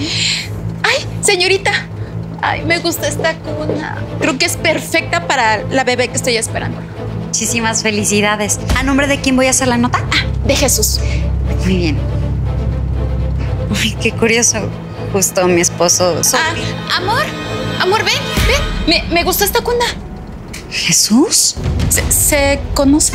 ¡Ay, señorita! Ay, me gusta esta cuna. Creo que es perfecta para la bebé que estoy esperando. Muchísimas felicidades. ¿A nombre de quién voy a hacer la nota? De Jesús. Muy bien. Ay, qué curioso. Justo mi esposo. Amor, ven. Me gustó esta cuna. ¿Jesús? ¿Se conocen?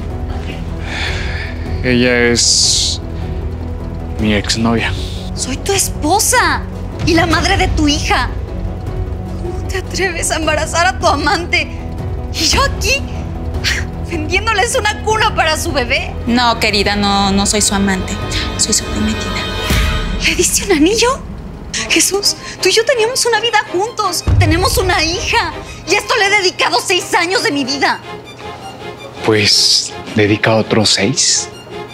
Ella es mi exnovia. Soy tu esposa y la madre de tu hija. ¿Cómo te atreves a embarazar a tu amante? Y yo aquí, vendiéndoles una cuna para su bebé. No, querida, no soy su amante. Soy su prometida. ¿Le diste un anillo? Jesús, tú y yo teníamos una vida juntos. Tenemos una hija. Y esto le he dedicado 6 años de mi vida. Pues dedica otros 6.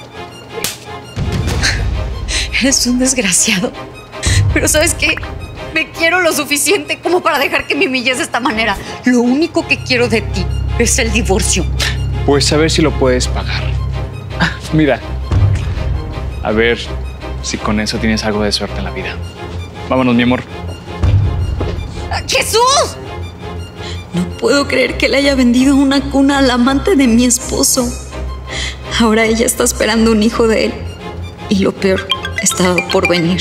Eres un desgraciado. Pero ¿sabes qué? Me quiero lo suficiente como para dejar que me humilles de esta manera. Lo único que quiero de ti es el divorcio. Pues a ver si lo puedes pagar. Mira, a ver si con eso tienes algo de suerte en la vida. Vámonos, mi amor. ¡Jesús! No puedo creer que le haya vendido una cuna al amante de mi esposo. Ahora ella está esperando un hijo de él. Y lo peor está por venir.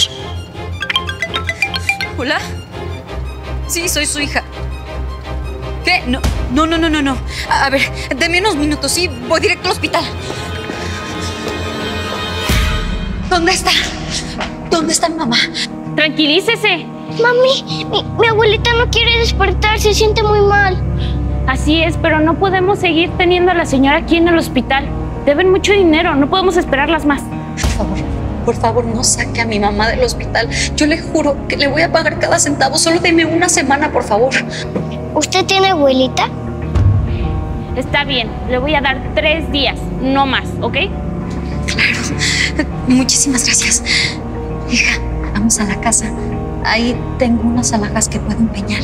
¿Hola? Sí, soy su hija. ¿Qué? No. A ver, deme unos minutos, sí, voy directo al hospital. ¿Dónde está? ¿Dónde está mi mamá? Tranquilícese. Mami, mi abuelita no quiere despertar, se siente muy mal. Así es, pero no podemos seguir teniendo a la señora aquí en el hospital. Deben mucho dinero, no podemos esperarlas más. Por favor, no saque a mi mamá del hospital. Yo le juro que le voy a pagar cada centavo. Solo deme una semana, por favor. ¿Usted tiene abuelita? Está bien, le voy a dar 3 días, no más, ¿ok? Claro. Muchísimas gracias. Hija, vamos a la casa. Ahí tengo unas alhajas que puedo empeñar.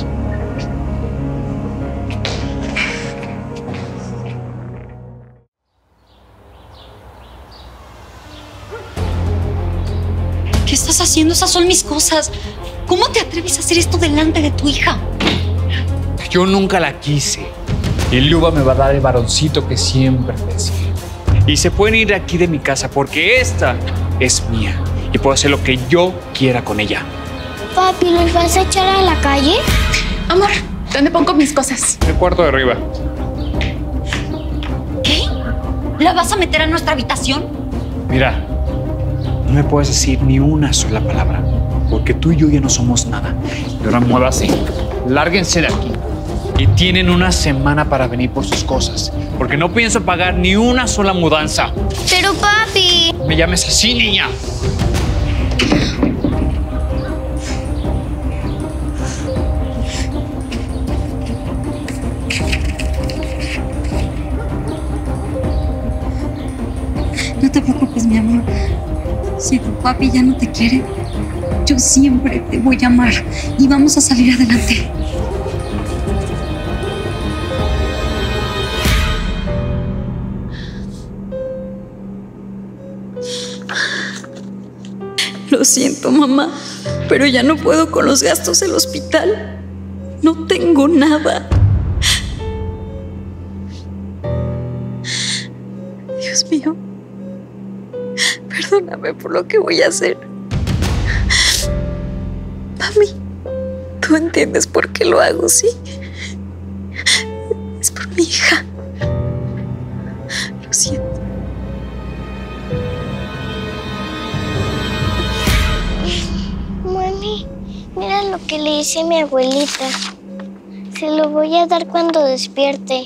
¿Qué estás haciendo? Esas son mis cosas. ¿Cómo te atreves a hacer esto delante de tu hija? Yo nunca la quise. Y Luba me va a dar el varoncito que siempre deseé. Y se pueden ir de aquí de mi casa porque esta es mía. Y puedo hacer lo que yo quiera con ella. Papi, ¿los vas a echar a la calle? Amor, ¿dónde pongo mis cosas? En el cuarto de arriba. ¿Qué? ¿La vas a meter a nuestra habitación? Mira, no me puedes decir ni una sola palabra. Porque tú y yo ya no somos nada. Y ahora muévase. Lárguense de aquí. Y tienen una semana para venir por sus cosas. Porque no pienso pagar ni una sola mudanza. Pero papi... Me llames así, niña. No te preocupes, mi amor. Si tu papi ya no te quiere, yo siempre te voy a amar y vamos a salir adelante. Lo siento, mamá, pero ya no puedo con los gastos del hospital. No tengo nada. Dios mío, perdóname por lo que voy a hacer. Mami, tú entiendes por qué lo hago, ¿sí? Es por mi hija. Lo siento. Mami, mira lo que le hice a mi abuelita. Se lo voy a dar cuando despierte.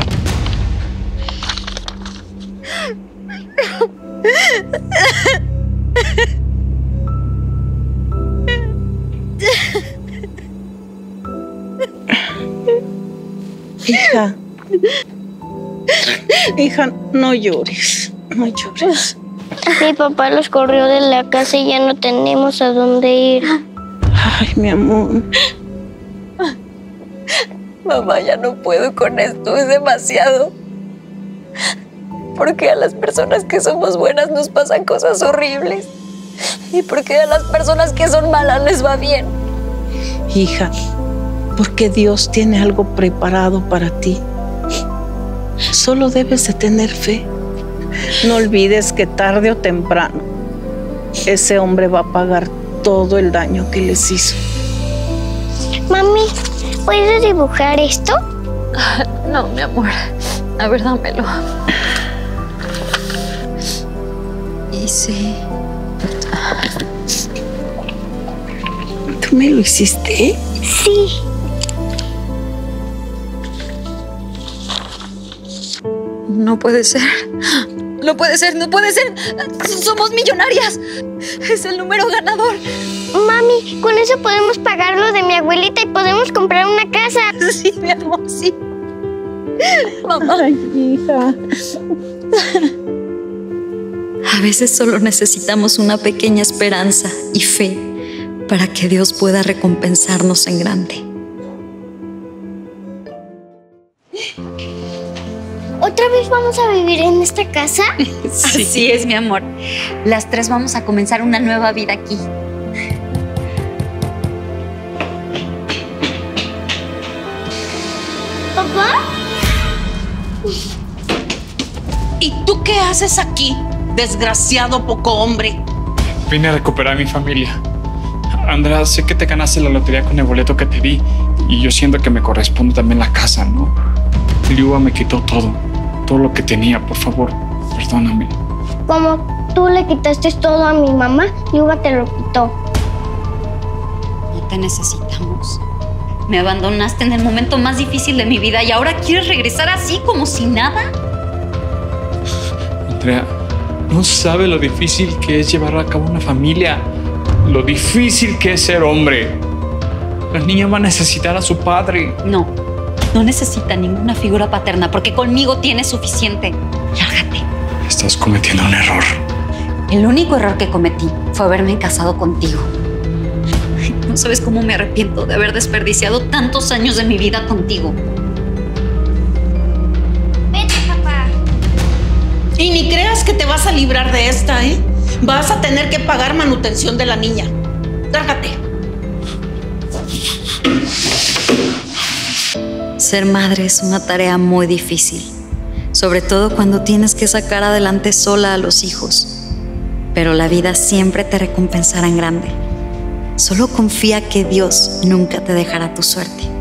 Hija, no llores, no llores. Mi papá los corrió de la casa y ya no tenemos a dónde ir. Ay, mi amor. Mamá, ya no puedo con esto, es demasiado. Porque a las personas que somos buenas nos pasan cosas horribles. ¿Y por qué a las personas que son malas les va bien? Hija, porque Dios tiene algo preparado para ti. Solo debes de tener fe. No olvides que tarde o temprano ese hombre va a pagar todo el daño que les hizo. Mami, ¿puedes dibujar esto? No, mi amor. A ver, dámelo. Y sí. ¿Tú me lo hiciste? Sí. No puede ser. No puede ser, no puede ser. Somos millonarias. Es el número ganador. Mami, con eso podemos pagar lo de mi abuelita y podemos comprar una casa. Sí, mi amor, sí. Mamá. Ay, hija. A veces solo necesitamos una pequeña esperanza y fe para que Dios pueda recompensarnos en grande. ¿Otra vez vamos a vivir en esta casa? Sí. Así es, mi amor. Las tres vamos a comenzar una nueva vida aquí. ¿Papá? ¿Y tú qué haces aquí, desgraciado poco hombre? Vine a recuperar a mi familia. Andrea, sé que te ganaste la lotería con el boleto que te di y yo siento que me corresponde también la casa, ¿no? Liuba me quitó todo lo que tenía, por favor, perdóname. Como tú le quitaste todo a mi mamá, Liuba te lo quitó. No te necesitamos. Me abandonaste en el momento más difícil de mi vida y ahora quieres regresar así como si nada. Andrea, no sabe lo difícil que es llevar a cabo una familia, lo difícil que es ser hombre. La niña va a necesitar a su padre. No necesita ninguna figura paterna porque conmigo tiene suficiente. Lárgate. Estás cometiendo un error. El único error que cometí fue haberme casado contigo. No sabes cómo me arrepiento de haber desperdiciado tantos años de mi vida contigo. Vete, papá. Y ni creas que te vas a librar de esta, ¿eh? Vas a tener que pagar manutención de la niña. Lárgate. Ser madre es una tarea muy difícil, sobre todo cuando tienes que sacar adelante sola a los hijos. Pero la vida siempre te recompensará en grande. Solo confía que Dios nunca te dejará tu suerte.